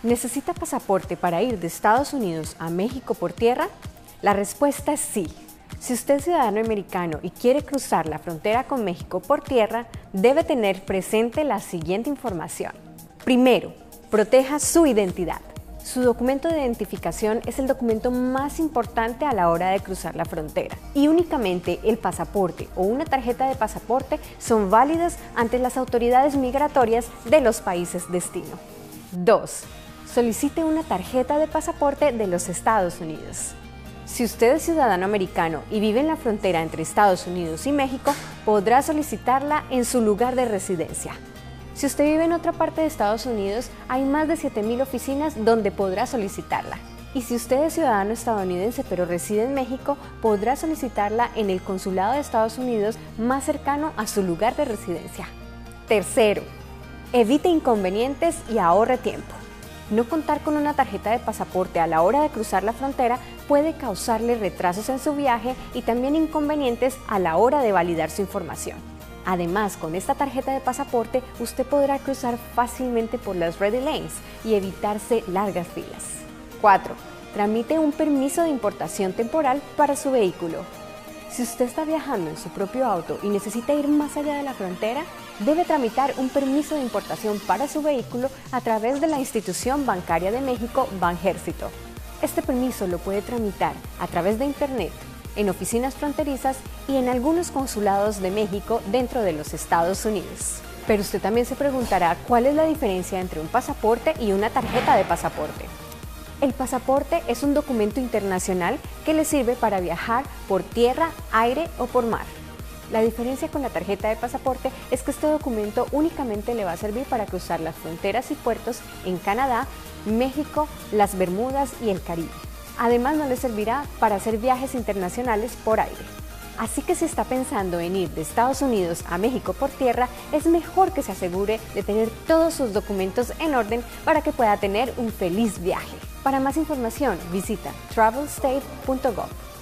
¿Necesita pasaporte para ir de Estados Unidos a México por tierra? La respuesta es sí. Si usted es ciudadano americano y quiere cruzar la frontera con México por tierra, debe tener presente la siguiente información. Primero, proteja su identidad. Su documento de identificación es el documento más importante a la hora de cruzar la frontera y únicamente el pasaporte o una tarjeta de pasaporte son válidas ante las autoridades migratorias de los países destino. 2. Solicite una tarjeta de pasaporte de los Estados Unidos. Si usted es ciudadano americano y vive en la frontera entre Estados Unidos y México, podrá solicitarla en su lugar de residencia. Si usted vive en otra parte de Estados Unidos, hay más de 7,000 oficinas donde podrá solicitarla. Y si usted es ciudadano estadounidense pero reside en México, podrá solicitarla en el consulado de Estados Unidos más cercano a su lugar de residencia. Tercero, evite inconvenientes y ahorre tiempo. No contar con una tarjeta de pasaporte a la hora de cruzar la frontera puede causarle retrasos en su viaje y también inconvenientes a la hora de validar su información. Además, con esta tarjeta de pasaporte, usted podrá cruzar fácilmente por las Ready Lanes y evitarse largas filas. 4. Tramite un permiso de importación temporal para su vehículo. Si usted está viajando en su propio auto y necesita ir más allá de la frontera, debe tramitar un permiso de importación para su vehículo a través de la institución bancaria de México, Banjército. Este permiso lo puede tramitar a través de Internet, en oficinas fronterizas y en algunos consulados de México dentro de los Estados Unidos. Pero usted también se preguntará cuál es la diferencia entre un pasaporte y una tarjeta de pasaporte. El pasaporte es un documento internacional que le sirve para viajar por tierra, aire o por mar. La diferencia con la tarjeta de pasaporte es que este documento únicamente le va a servir para cruzar las fronteras y puertos en Canadá, México, las Bermudas y el Caribe. Además, no le servirá para hacer viajes internacionales por aire. Así que si está pensando en ir de Estados Unidos a México por tierra, es mejor que se asegure de tener todos sus documentos en orden para que pueda tener un feliz viaje. Para más información, visita travelstate.gov.